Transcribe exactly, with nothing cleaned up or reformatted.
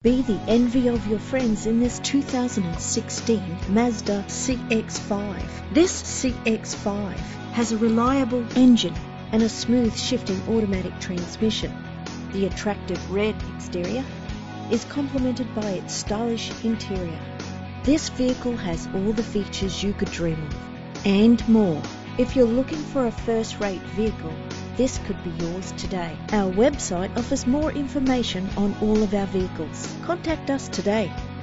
Be the envy of your friends in this two thousand sixteen Mazda C X five. This C X five has a reliable engine and a smooth shifting automatic transmission. The attractive red exterior is complemented by its stylish interior. This vehicle has all the features you could dream of and more. If you're looking for a first-rate vehicle, this could be yours today. Our website offers more information on all of our vehicles. Contact us today.